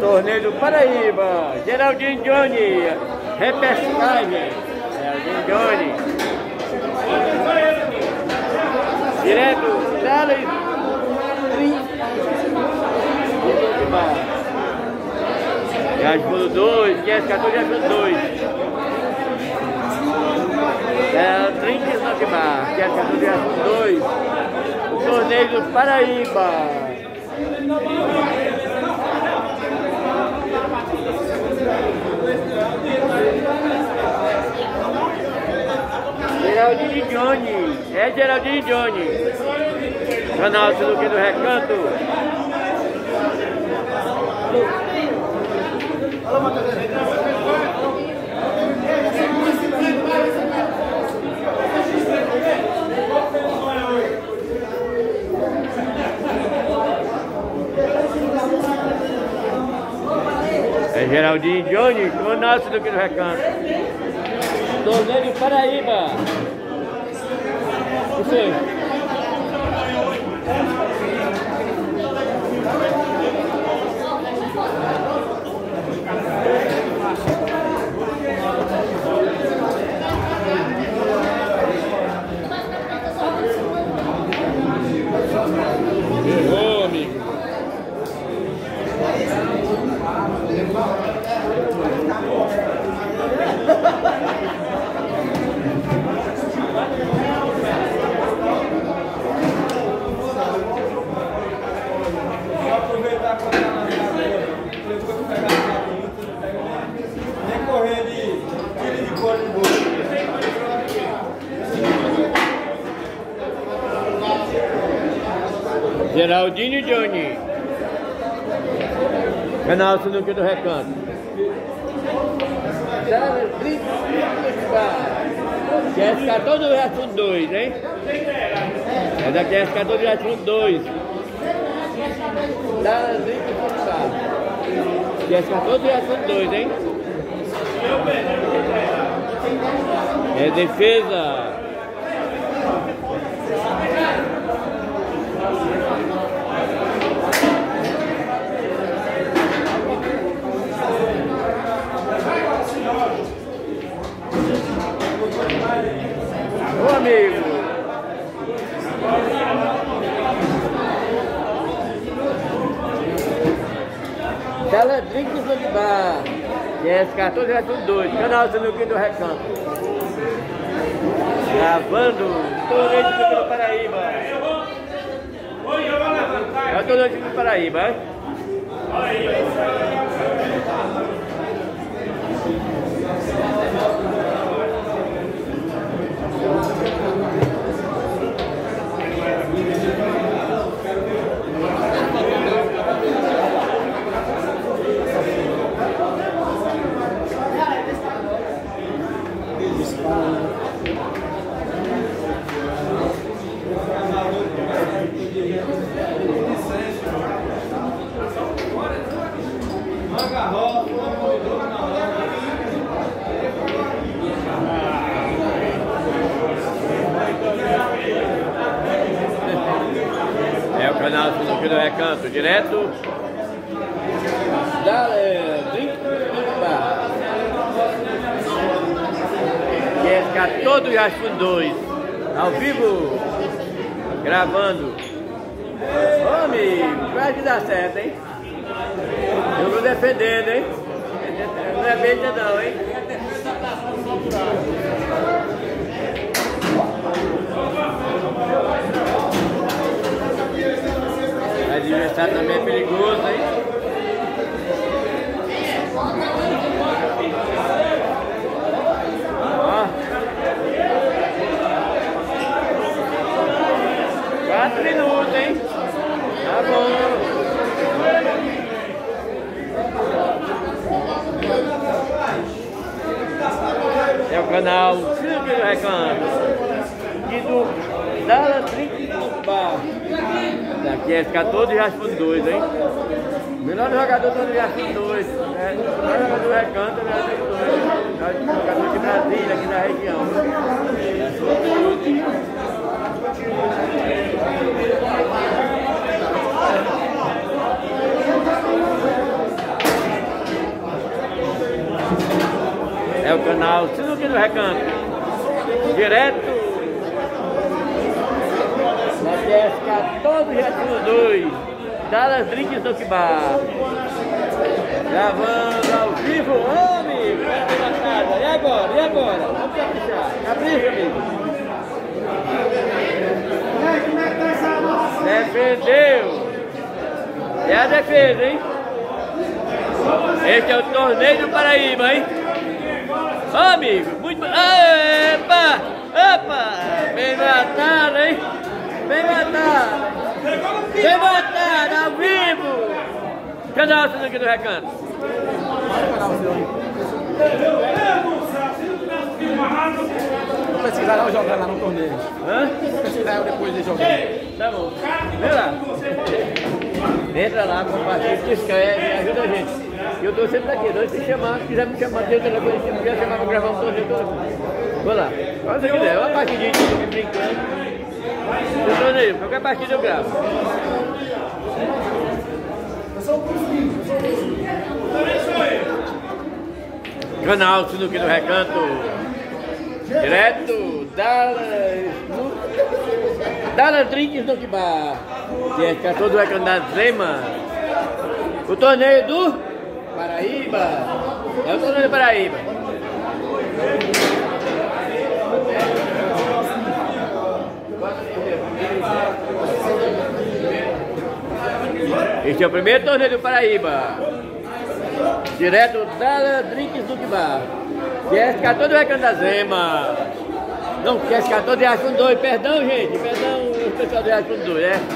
Torneio do Paraíba, Geraldinho Johnny, repescagem, Geraldinho Johnny. Direto, Dallas, Jasmine 2, Jéssica 2, Jasmine 2. Trinques Noquimar, Jéssica 2, Jasmine 2. O Torneio do Paraíba. Geraldinho Johnny, é Geraldinho Johnny, canal Sinuque do Recanto. É Geraldinho Johnny, canal Sinuque do Recanto. Torneio do Paraíba. Isso aí. Errou, amigo. Aproveitar quando tá na depois vou pegar nem correr de tiro de cor de bolso. Geraldinho Johnny, canal Sinuque do Recanto. Jéssica todo já são 2, hein? É da Jéssica todo já são 2. Jéssica todo já são 2, hein? É defesa. Ô amigo. Teledrinks do Bar. Jéssica todos já são 2. Canal Sinuque do Recanto. Gravando Torneio do Paraíba. É o Torneio do Paraíba, hein? É o canal Sinuque do Recanto, direto da Jéssica todo já são 2, ao vivo, gravando. Ô amigo, vai que dá certo, hein? Eu vou defendendo, hein? Não é besta não, hein? O adversário também é perigoso, hein? Ó. 4 minutos, hein? Tá bom. É o canal Sinuque do Recanto. E do Dallas Trinques do Bar. Daqui é ficar todo já são 2, hein? Melhor jogador todo já são 2. É, o melhor jogador do Recanto já são 2. É o jogador de Brasília, aqui da região. Já são 2, hein? É o canal Sinuca do Recanto. Direto da PS14 Getúlio 2. Dallas Drinks do Bar. Gravando ao vivo, ô amigo, e agora? E agora? Vamos caprichar. Capricha, amigo. Defendeu. É a defesa, hein? Este é o torneio do Paraíba, hein? Ô amigo, muito... Epa! Opa! Bem matado, hein? Bem matado! Bem matado, ao vivo! Canal Sinuca do Recanto. Vou pesquisar lá, jogar lá no torneio. Hã? Vou pesquisar depois de jogar. Tá bom. Vem lá. Entra lá, compartilha, se inscreve, ajuda a gente. Eu tô sempre aqui, dois se chamar, se quiser me chamar, tem o telefone, se quiser chamar pra gravar um torneio todo. Vou lá. Quando você quiser, uma partidinha de jogo brincando. Eu torneio, qualquer partida eu gravo. Canal Sinuca do Recanto. Direto Dallas Drinks do Bar. Dia 14 do Recanto da Zema. O torneio do Paraíba. É o torneio do Paraíba. Este é o primeiro torneio do Paraíba. Direto da Drinks do Bar. QS14 do Recanto da Zema. Não, QS14 de Arco 2. Perdão, gente. Perdão, o pessoal do Arco 2, né?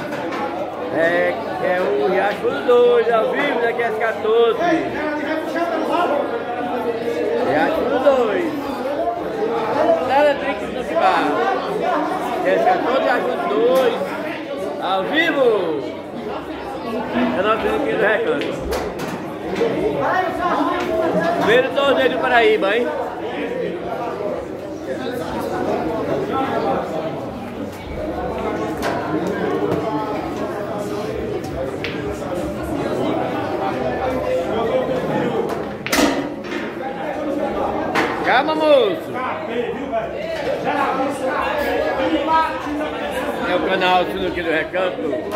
É o Riacho 2, ao vivo da QS14. Riacho 2. Da Drinks do Bar. QS14 Riacho 2. Ao vivo. É o nosso Sinuca do Recanto. Primeiro torneio do Paraíba, hein? Calma, moço! É o canal Sinuca do Recanto.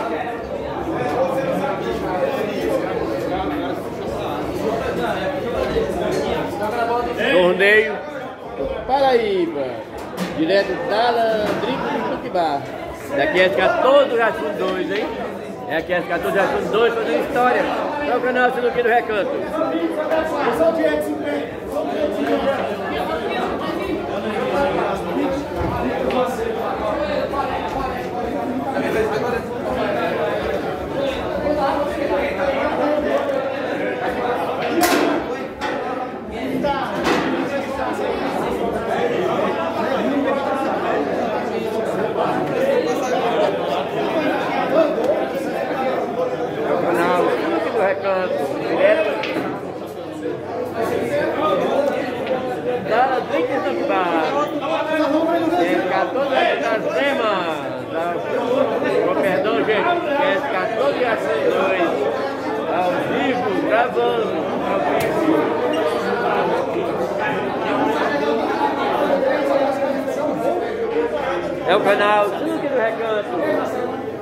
Torneio Paraíba, direto da Drinks do Bar. Daqui é 14 já são 2, hein? É aqui as 14 já são 2 fazendo história. É o canal Sinuca do Recanto. Direto da Drinks do Bar. É 14 da Zema. Perdão, gente. É 14 da 2. Ao vivo, gravando. Ao vivo. É o canal Sinuca do Recanto.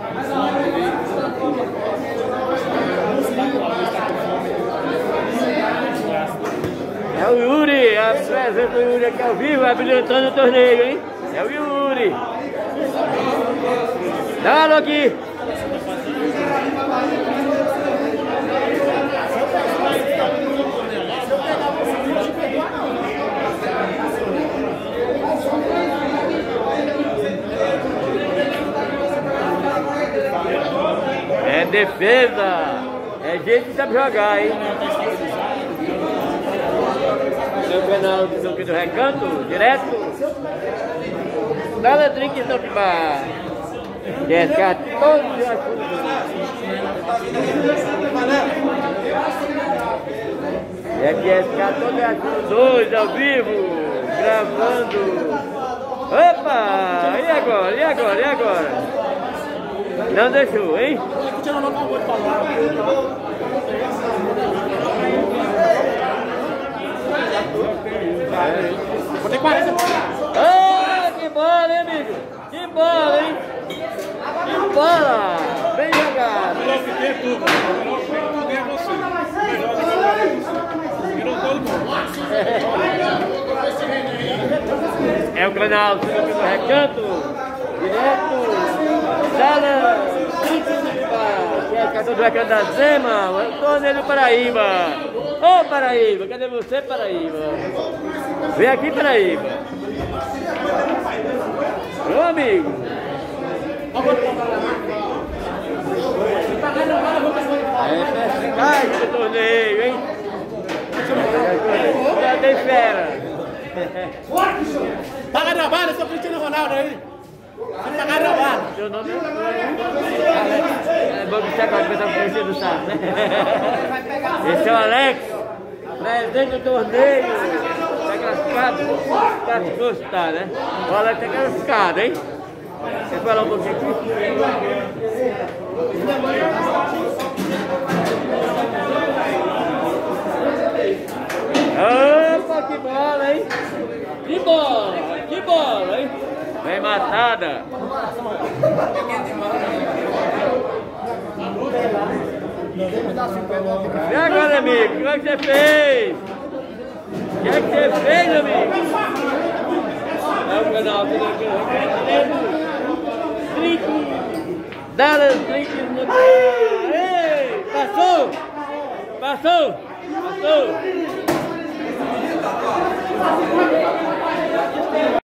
É o Yuri, a presença do Yuri aqui ao vivo, habilitando o torneio, hein? É o Yuri. Dá uma alô aqui. É defesa. É gente que sabe jogar, hein? Seu canal Sinuca do Recanto, direto da Drinks do Bar. É 14 já é que é 14 já 2 ao vivo, gravando. Opa! E agora? E agora? E agora? Não deixou, hein? o canal Sinuca do Recanto, direto da que é a Casa do Recanto da Zema, o torneio do Paraíba. Ô Paraíba, cadê você, Paraíba? Vem aqui, Paraíba. Ô amigo. É pescagem do torneio, hein? Já tem fera. Paga trabalho, seu Cristiano Ronaldo aí. Vai pagar trabalho. Seu nome é bom que você agora pensar no Cristiano Santos, né? Esse é o Alex, presidente do torneio. Tá classificado? Classificou, tá, né? O Alex tá classificado, hein? Quer falar um pouquinho aqui? Opa, que bola, hein? Que bola, hein? Bem matada. E agora, amigo? O que é que você fez? O que é que você fez, amigo? É o canal do Dallas Drink no canal. Ei, passou! Passou! Passou!